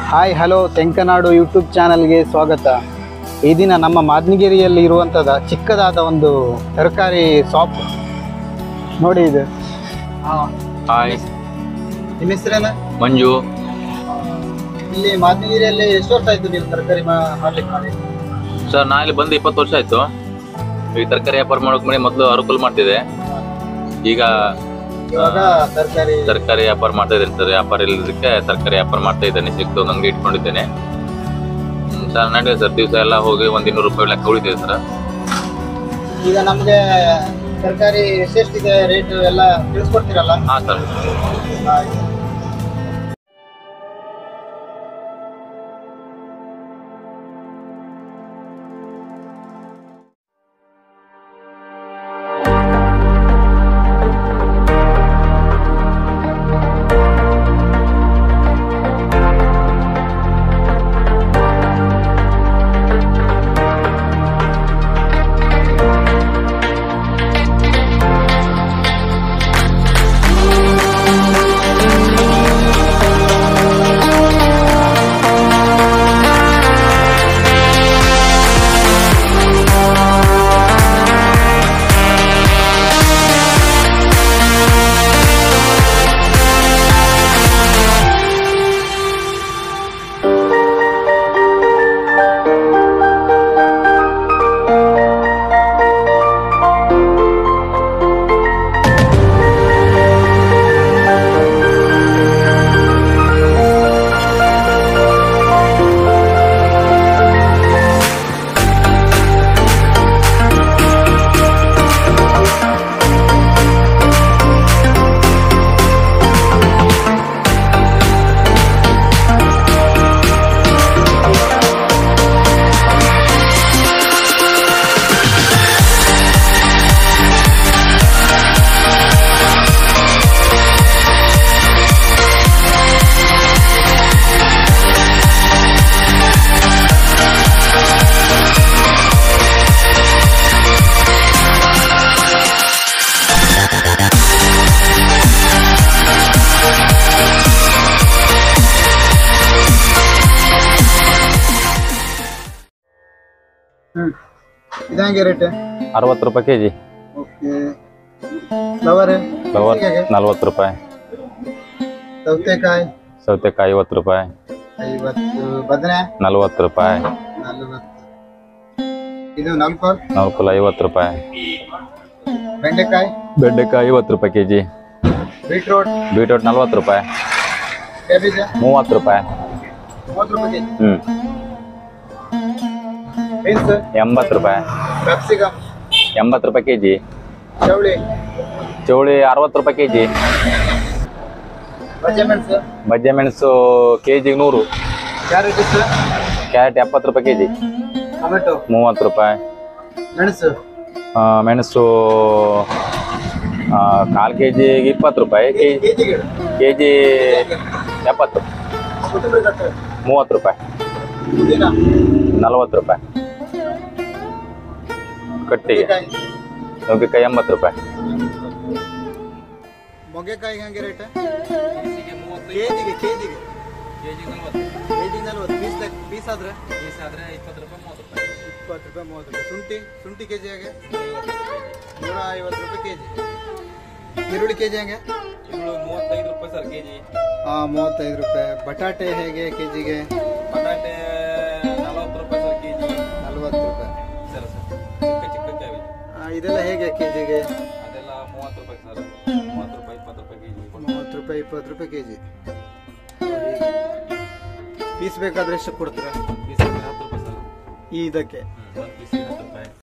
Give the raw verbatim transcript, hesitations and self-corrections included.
Hi hello Tenkanadu YouTube ಚಾನಲ್ಗೆ ಸ್ವಾಗತ. ಈ ದಿನ ನಮ್ಮ ಮಾದನಗಿರಿಯಲ್ಲಿ ಇರುವಂಥದ್ದು ಚಿಕ್ಕದಾದ ಒಂದು ತರಕಾರಿ ಶಾಪ್ ನೋಡಿ. ಇದು ಹಾಯ್, ನಿಮ್ಮ ಹೆಸರೇನ? ಮಂಜು. ಇಲ್ಲಿ ಮಾದನಗಿರಿಯಲ್ಲಿ ಎಷ್ಟು ವರ್ಷ ಆಯ್ತು ನೀವು ತರಕಾರಿ ಮಾಡ್ಲಿಕ್ಕೆ ಮಾಡಿ? ಸರ್ ನಾ ಇಲ್ಲಿ ಬಂದು ಇಪ್ಪತ್ತು ವರ್ಷ ಆಯ್ತು. ಈ ತರಕಾರಿ ವ್ಯಾಪಾರ ಮಾಡೋಕ್ ಮಾಡಿ ಮೊದಲು ಅನುಕೂಲ ಮಾಡ್ತಿದೆ. ಈಗ ಇವಾಗ ತರಕಾರಿ ತರಕಾರಿ ವ್ಯಾಪಾರ ಮಾಡ್ತಾ ಇದ್ದೇನೆ ಸರ್. ವ್ಯಾಪಾರ ಇಲ್ಲದಕ್ಕೆ ತರಕಾರಿ ವ್ಯಾಪಾರ ಮಾಡ್ತಾ ಇದ್ದೇನೆ. ಸಿಕ್ತು ನಂಗೆ ಇಟ್ಕೊಂಡಿದ್ದೇನೆ ಸರ್. ನಡೆಯುತ್ತೆ ಸರ್. ದಿವಸ ಎಲ್ಲ ಹೋಗಿ ಒಂದ್ ಇನ್ನೂರು ರೂಪಾಯಿ ಲೆಕ್ಕ ಉಳಿತಿದೆ ಸರ್. ಈಗ ನಮ್ಗೆ ತರಕಾರಿ ಎಷ್ಟೆಷ್ಟಿದೆ ರೇಟ್ ಎಲ್ಲ ತಿಳಿಸ್ಕೊಡ್ತೀರಲ್ಲ? ಹಾ ಸರ್. ಹ್ಮ್ ಇದಂಗೆ ರೇಟ್? ಅರವತ್ತು ರೂಪಾಯಿ ಕೆಜಿ. ಓಕೆ. ಫ್ಲವರ್ ಫ್ಲವರ್ ನಲ್ವತ್ತು ರೂಪಾಯಿ. ಸೌತೆಕಾಯಿ ಸೌತೆಕಾಯಿ ಐವತ್ತು ರೂಪಾಯಿ. ಐವತ್ತು. ಬದನೆ ನಲ್ವತ್ತು ರೂಪಾಯಿ. ನಲ್ವತ್ತು. ಇದು ನಲ್ಕು ನಾಲ್ಕು ಐವತ್ತು ರೂಪಾಯಿ. ಬೆಂಡೆಕಾಯಿ ಬೆಂಡೆಕಾಯಿ ಐವತ್ತು ರೂಪಾಯಿ ಕೆಜಿ. ಬೀಟ್ರೋಟ್ ಬೀಟ್ರೋಟ್ ನಲ್ವತ್ತು ರೂಪಾಯಿ. ಕ್ಯಾಬೇಜ್ ಮೂವತ್ತು ರೂಪಾಯಿ. ಮೂವತ್ತು ರೂಪಾಯಿ ಕೆಜಿ. ಹ್ಮ್ ಬೀನ್ಸ್ ಎಂಬತ್ತು ರೂಪಾಯಿ. ಕ್ಯಾಪ್ಸಿಕಮ್ ಎಂಬತ್ತು ರೂಪಾಯಿ ಕೆಜಿ. ಚೌಳಿ ಚೌಳಿ ಅರವತ್ತು ರೂಪಾಯಿ ಕೆಜಿ. ಬಜ್ಜೆ ಮೆಣಸು ಬಜ್ಜೆ ಮೆಣಸು ಕೆಜಿಗೆ ನೂರು. ಕ್ಯಾರೆಟ್ ಕ್ಯಾರೆಟ್ ಎಪ್ಪತ್ತು ರೂಪಾಯಿ ಕೆಜಿ. ಟೊಮೆಟೊ ಮೂವತ್ತು ರೂಪಾಯಿ. ಮೆಣಸು ಆ, ಮೆಣಸು ಕಾಲು ಕೆ ಜಿಗೆ ಇಪ್ಪತ್ತು ರೂಪಾಯಿ. ಕೆಜಿಗೆ ಕೆ ಜಿ ಎಪ್ಪತ್ತು. ಕೊತ್ತಂಬರಿ ಕಟ್ಟು ಮೂವತ್ತು ರೂಪಾಯಿ. ಪುದೀನ ನಲ್ವತ್ತು ರೂಪಾಯಿ ಕಟ್ಟಿಗೆ. ನುಗ್ಗೆಕಾಯಿ ಎಂಬತ್ತು ರೂಪಾಯಿ. ಮೊಗೆಕಾಯಿ ಹೆಂಗೆ ರೇಟ್? ಕೆಜಿಗೆ ಕೆಜಿಗೆ ಕೆಜಿಗೆ ನಲ್ವತ್ತು. ಪೀಸ್ ಪೀಸ್ ಆದ್ರೆ ಪೀಸ್ ಆದ್ರೆ ಇಪ್ಪತ್ತು ರೂಪಾಯಿ ಮೂವತ್ತು ರೂಪಾಯಿ. ಇಪ್ಪತ್ತು ರೂಪಾಯಿ ಮೂವತ್ತು ರೂಪಾಯಿ. ಶುಂಠಿ ಶುಂಠಿ ಕೆಜಿ ಹೇಗೆ? ನೂರ ಐವತ್ತು ರೂಪಾಯಿ ಕೆಜಿ. ಈರುಳ್ಳಿ ಕೆಜಿ ಹೆಂಗೆ? ಈರುಳ್ಳಿ ಮೂವತ್ತೈದು ರೂಪಾಯಿ ಸರ್ ಕೆಜಿ. ಹಾಂ ಮೂವತ್ತೈದು ರೂಪಾಯಿ. ಬಟಾಟೆ ಹೇಗೆ ಕೆಜಿಗೆ? ಬಟಾಟೆ ನಲವತ್ತು ರೂಪಾಯಿ ಸರ್ ಕೆಜಿ. ನಲ್ವತ್ತು ರೂಪಾಯಿ ಸರ್ ಸರ್ ಚಿಕ್ಕ ಚಿಕ್ಕ ಕ್ಯಾಬೇಜ್. ಇದೆಲ್ಲ ಹೇಗೆ ಕೆಜಿಗೆ? ಅದೆಲ್ಲ ಮೂವತ್ತು ರೂಪಾಯಿ ಸರ್. ಮೂವತ್ತು ರೂಪಾಯಿ ಇಪ್ಪತ್ತು ರೂಪಾಯಿ ಕೆಜಿ. ಮೂವತ್ತು ರೂಪಾಯಿ ಇಪ್ಪತ್ತು ರೂಪಾಯಿ ಕೆಜಿ. ಪೀಸ್ ಬೇಕಾದ್ರೆ ಎಷ್ಟು ಕೊಡ್ತೀರಾ? ಪೀಸ್ ಹತ್ತು ರೂಪಾಯಿ ಸರ್. ಈ ಇದಕ್ಕೆ ಒಂದು ಪೀಸ್ ಹತ್ತು ರೂಪಾಯಿ.